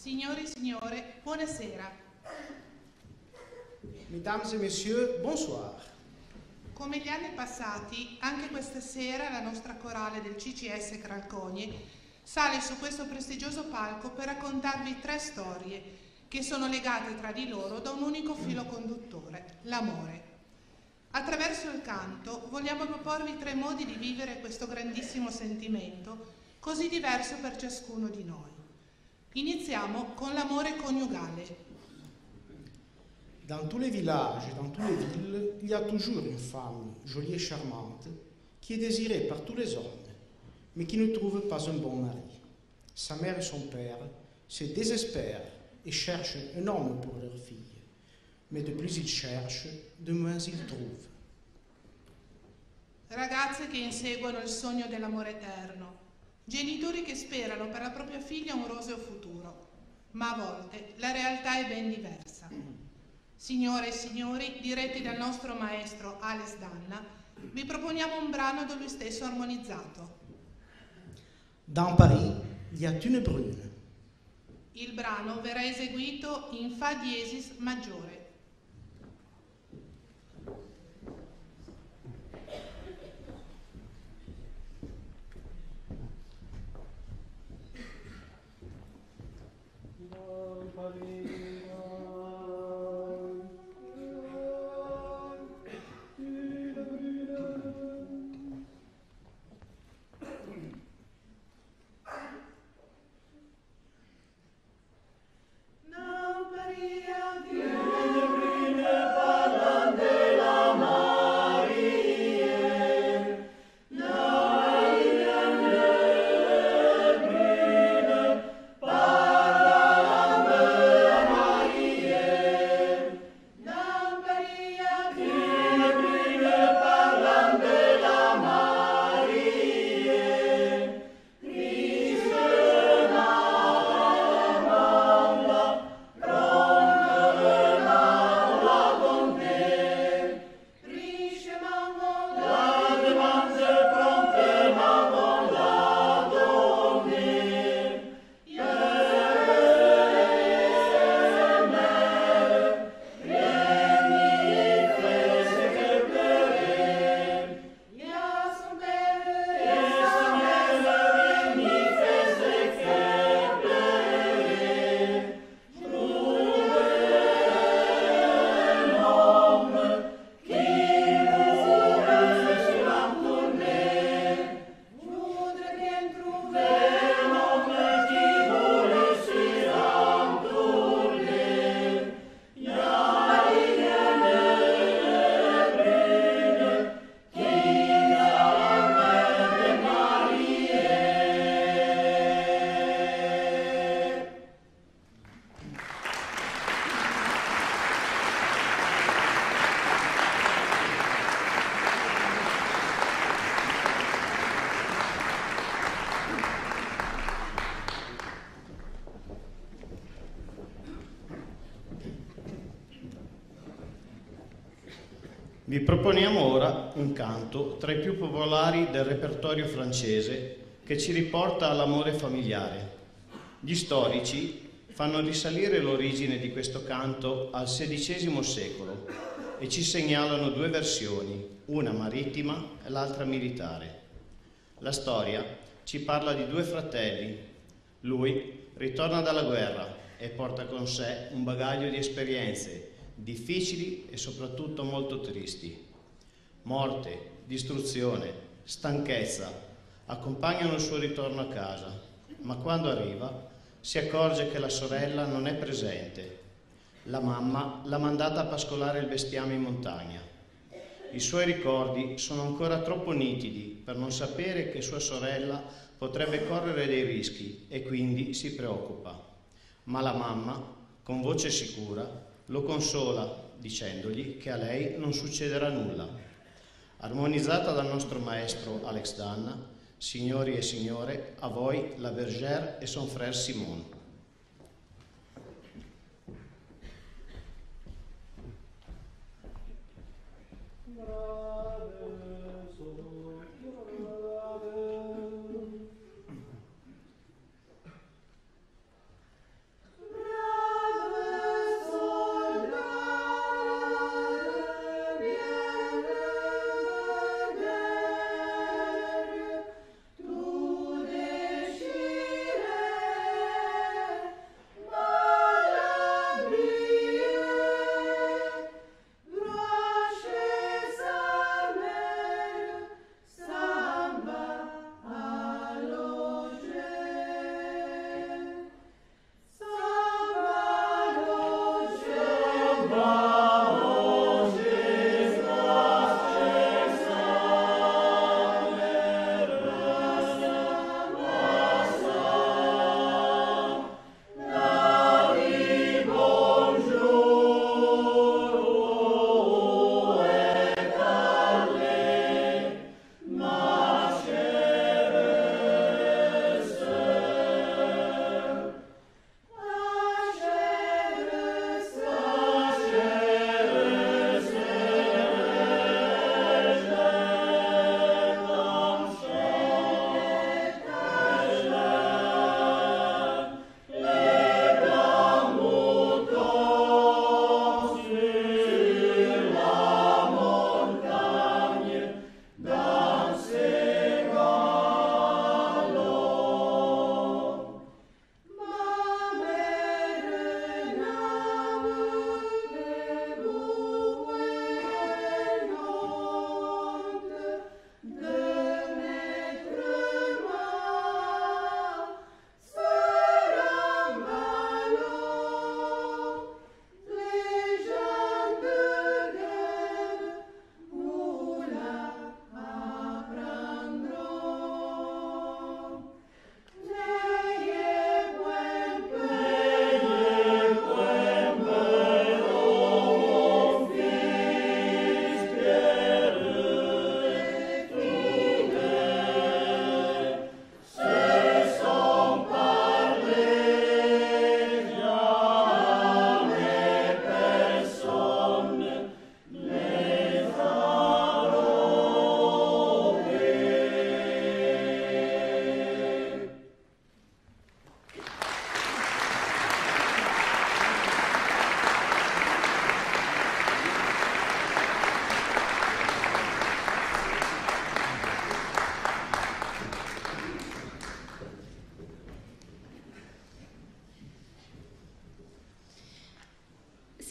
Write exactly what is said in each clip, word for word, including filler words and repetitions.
Signori e signore, buonasera. Mesdames et messieurs, bonsoir. Come gli anni passati, anche questa sera la nostra corale del C C S Cralcogne sale su questo prestigioso palco per raccontarvi tre storie che sono legate tra di loro da un unico filo conduttore, l'amore. Attraverso il canto vogliamo proporvi tre modi di vivere questo grandissimo sentimento, così diverso per ciascuno di noi. Iniziamo con l'amore coniugale. Dans tous les villages et dans toutes les villes, il y a toujours une femme jolie et charmante qui est désirée par tous les hommes, mais qui ne trouve pas un bon mari. Sa mère et son père se désespèrent et cherchent un homme pour leur fille, mais de plus ils cherchent, de moins ils trouvent. Ragazze che inseguono il sogno dell'amore eterno, genitori che sperano per la propria figlia un roseo futuro, ma a volte la realtà è ben diversa. Signore e signori, diretti dal nostro maestro Alex Danna, vi proponiamo un brano da lui stesso armonizzato. Dans Paris, il y a une brune. Il brano verrà eseguito in Fa diesis maggiore. Vi proponiamo ora un canto tra i più popolari del repertorio francese che ci riporta all'amore familiare. Gli storici fanno risalire l'origine di questo canto al sedicesimo secolo e ci segnalano due versioni, una marittima e l'altra militare. La storia ci parla di due fratelli. Lui ritorna dalla guerra e porta con sé un bagaglio di esperienze difficili e soprattutto molto tristi. Morte, distruzione, stanchezza accompagnano il suo ritorno a casa, ma quando arriva si accorge che la sorella non è presente. La mamma l'ha mandata a pascolare il bestiame in montagna. I suoi ricordi sono ancora troppo nitidi per non sapere che sua sorella potrebbe correre dei rischi e quindi si preoccupa. Ma la mamma, con voce sicura, lo consola dicendogli che a lei non succederà nulla. Armonizzata dal nostro maestro Alex Danna, signori e signore, a voi la Bergère e son frère Simon.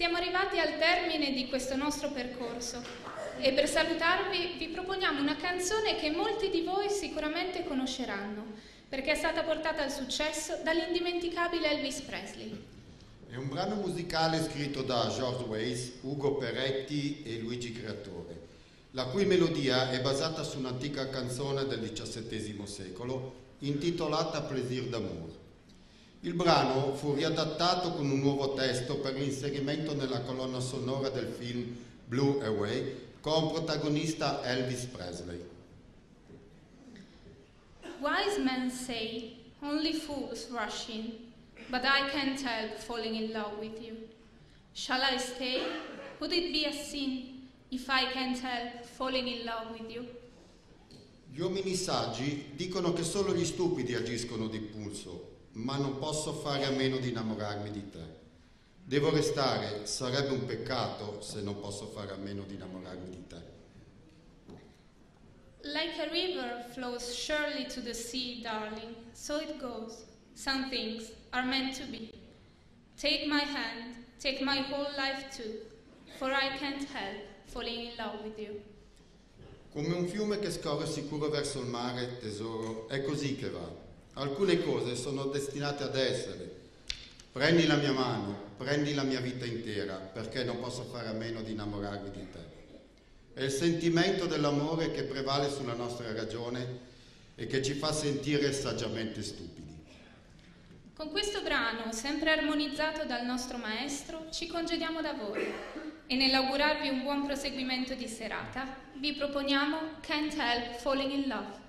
Siamo arrivati al termine di questo nostro percorso e per salutarvi vi proponiamo una canzone che molti di voi sicuramente conosceranno, perché è stata portata al successo dall'indimenticabile Elvis Presley. È un brano musicale scritto da George Weiss, Ugo Peretti e Luigi Creatore, la cui melodia è basata su un'antica canzone del diciassettesimo secolo intitolata Plaisir d'amour. Il brano fu riadattato con un nuovo testo per l'inserimento nella colonna sonora del film Blue Away con protagonista Elvis Presley. Wise men say only fools rush in, but I can't help falling in love with you. Shall I stay? Would it be a sin if I can't help falling in love with you? Gli uomini saggi dicono che solo gli stupidi agiscono d'impulso, ma non posso fare a meno di innamorarmi di te. Devo restare, sarebbe un peccato se non posso fare a meno di innamorarmi di te. Like a river flows surely to the sea, darling, so it goes. Some things are meant to be. Take my hand, take my whole life too, for I can't help falling in love with you. Come un fiume che scorre sicuro verso il mare, tesoro, è così che va. Alcune cose sono destinate ad essere. Prendi la mia mano, prendi la mia vita intera, perché non posso fare a meno di innamorarmi di te. È il sentimento dell'amore che prevale sulla nostra ragione e che ci fa sentire saggiamente stupidi. Con questo brano, sempre armonizzato dal nostro maestro, ci congediamo da voi e nell'augurarvi un buon proseguimento di serata, vi proponiamo Can't Help Falling in Love.